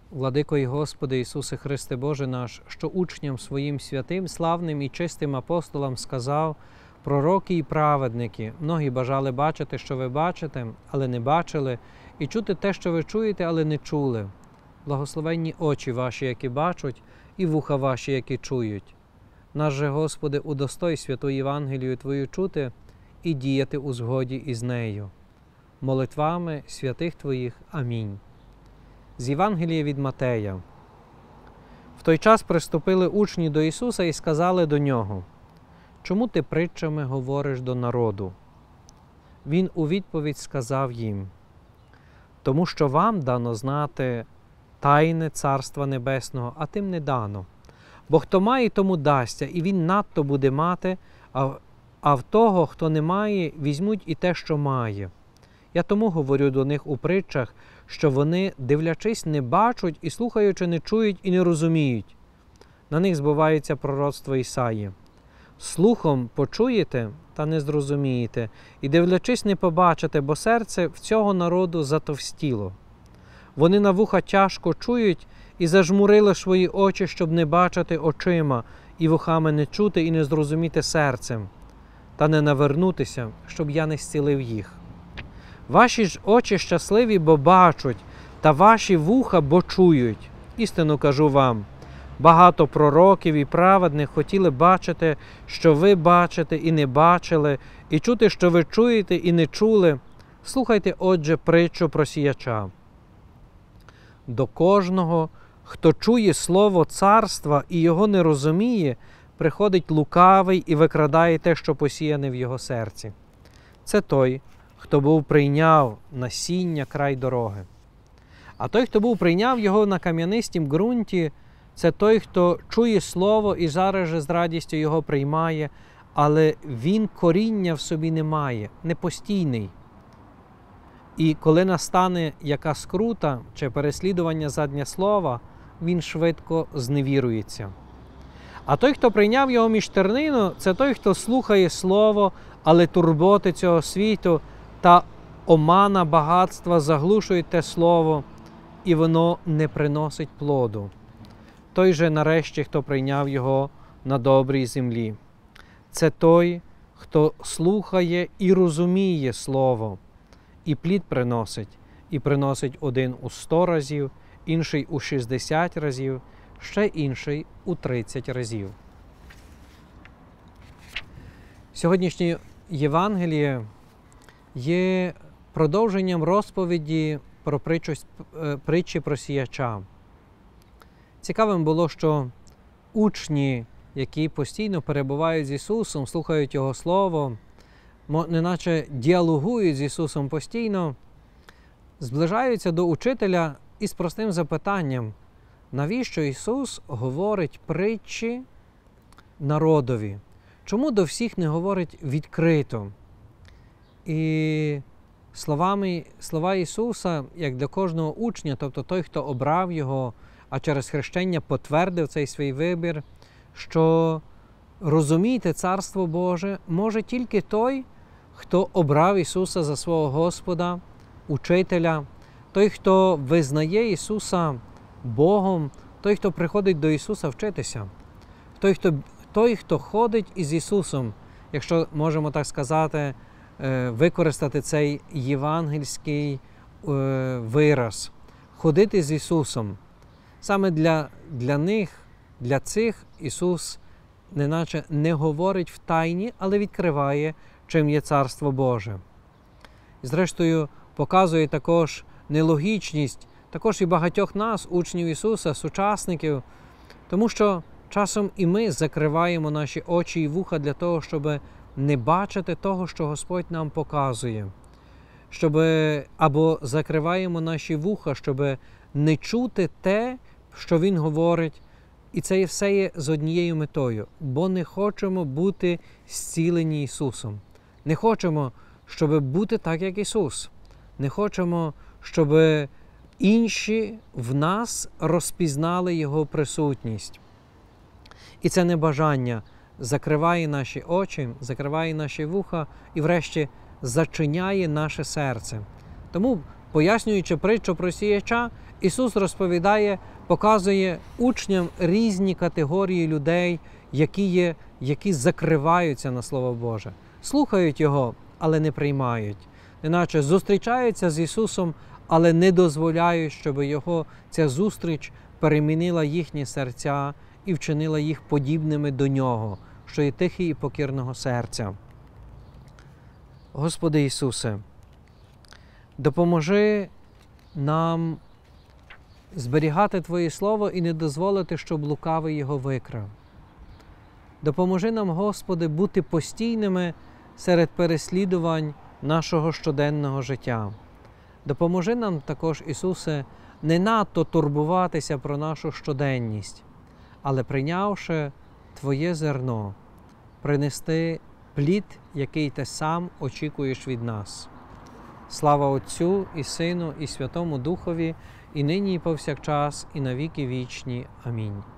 Владико і Господи Ісусе Христе Боже наш, що учням своїм святим, славним і чистим апостолам сказав: пророки і праведники, многі бажали бачити, що ви бачите, але не бачили, і чути те, що ви чуєте, але не чули. Благословенні очі ваші, які бачать, і вуха ваші, які чують. Наш же, Господи, удостой святу Євангелію Твою чути і діяти у згоді із нею. Молитвами святих Твоїх. Амінь. З Євангелія від Матея. В той час приступили учні до Ісуса і сказали до Нього: «Чому ти притчами говориш до народу?» Він у відповідь сказав їм: «Тому що вам дано знати тайне Царства Небесного, а тим не дано. Бо хто має, тому дасться, і він надто буде мати, а в того, хто не має, візьмуть і те, що має. Я тому говорю до них у притчах, що вони, дивлячись, не бачать, і слухаючи, не чують і не розуміють. На них збувається пророцтво Ісаї. Слухом почуєте, та не зрозумієте, і дивлячись, не побачите, бо серце в цього народу затовстіло. Вони на вуха тяжко чують і зажмурили свої очі, щоб не бачити очима, і вухами не чути і не зрозуміти серцем, та не навернутися, щоб я не зцілив їх. Ваші ж очі щасливі, бо бачать, та ваші вуха, бо чують. Істину кажу вам, багато пророків і праведних хотіли бачити, що ви бачите і не бачили, і чути, що ви чуєте і не чули. Слухайте, отже, притчу про сіяча. До кожного, хто чує слово царства і його не розуміє, приходить лукавий і викрадає те, що посіяне в його серці. Це той, хто прийняв насіння край дороги. А той, хто прийняв його на кам'янистім ґрунті, це той, хто чує слово і зараз же з радістю його приймає, але він коріння в собі не має, непостійний. І коли настане яка скрута чи переслідування заднє слова, він швидко зневірується. А той, хто прийняв його між тернину, це той, хто слухає слово, але турботи цього світу та омана багатства заглушують те слово, і воно не приносить плоду. Той же нарешті, хто прийняв його на добрій землі. Це той, хто слухає і розуміє слово, і плід приносить, і приносить один у 100 разів, інший у 60 разів, ще інший у 30 разів. Сьогоднішнє Євангеліє є продовженням розповіді про притчі про сіяча. Цікавим було, що учні, які постійно перебувають з Ісусом, слухають Його Слово, неначе діалогують з Ісусом постійно, зближаються до учителя із простим запитанням: навіщо Ісус говорить притчі народові? Чому до всіх не говорить відкрито? І слова Ісуса, як для кожного учня, тобто той, хто обрав Його, а через хрещення потвердив цей свій вибір, що розуміти Царство Боже може тільки той, хто обрав Ісуса за свого Господа, учителя, той, хто визнає Ісуса Богом, той, хто приходить до Ісуса вчитися, той, хто ходить із Ісусом, якщо можемо так сказати, використати цей євангельський вираз, ходити з Ісусом. Саме для них, для цих Ісус неначе не говорить в тайні, але відкриває, чим є Царство Боже. І зрештою, показує також нелогічність, також і багатьох нас, учнів Ісуса, сучасників, тому що часом і ми закриваємо наші очі і вуха для того, щоб не бачити того, що Господь нам показує. Або закриваємо наші вуха, щоб не чути те, що Він говорить. І це все є з однією метою, бо не хочемо бути зцілені Ісусом. Не хочемо, щоб бути так, як Ісус. Не хочемо, щоб інші в нас розпізнали Його присутність. І це небажання закриває наші очі, закриває наші вуха і врешті зачиняє наше серце. Тому Пояснюючи притчу про сіяча, Ісус розповідає, показує учням різні категорії людей, які закриваються на Слово Боже. Слухають Його, але не приймають. Неначе зустрічаються з Ісусом, але не дозволяють, щоб ця зустріч перемінила їхні серця і вчинила їх подібними до Нього, що є тихий і покірного серця. Господи Ісусе, допоможи нам зберігати Твоє Слово і не дозволити, щоб лукавий його викрав. Допоможи нам, Господи, бути постійними серед переслідувань нашого щоденного життя. Допоможи нам також, Ісусе, не надто турбуватися про нашу щоденність, але прийнявши Твоє зерно, принести плід, який Ти сам очікуєш від нас. Слава Отцю і Сину і Святому Духові, і нині, і повсякчас, і на віки вічні. Амінь.